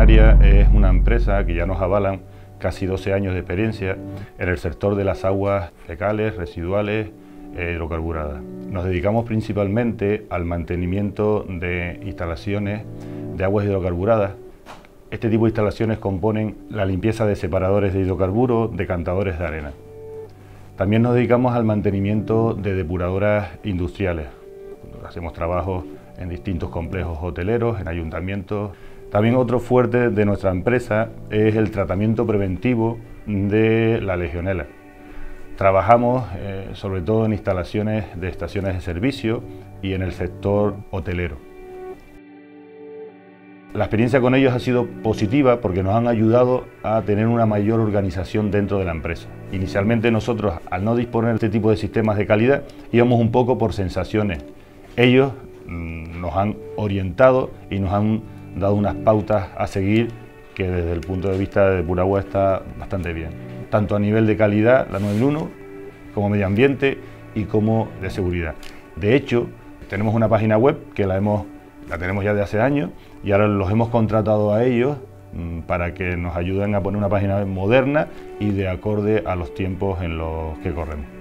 Canaria es una empresa que ya nos avalan casi 12 años de experiencia en el sector de las aguas fecales, residuales e hidrocarburadas. Nos dedicamos principalmente al mantenimiento de instalaciones de aguas hidrocarburadas. Este tipo de instalaciones componen la limpieza de separadores de hidrocarburos, decantadores de arena. También nos dedicamos al mantenimiento de depuradoras industriales. Hacemos trabajos en distintos complejos hoteleros, en ayuntamientos. También otro fuerte de nuestra empresa es el tratamiento preventivo de la legionela. Trabajamos sobre todo en instalaciones de estaciones de servicio y en el sector hotelero. La experiencia con ellos ha sido positiva porque nos han ayudado a tener una mayor organización dentro de la empresa. Inicialmente nosotros, al no disponer de este tipo de sistemas de calidad, íbamos un poco por sensaciones. Ellos nos han orientado y nos han dado unas pautas a seguir que desde el punto de vista de Puragua está bastante bien. Tanto a nivel de calidad, la 9001, como medio ambiente y como de seguridad. De hecho, tenemos una página web que la tenemos ya de hace años y ahora los hemos contratado a ellos para que nos ayuden a poner una página web moderna y de acorde a los tiempos en los que corremos.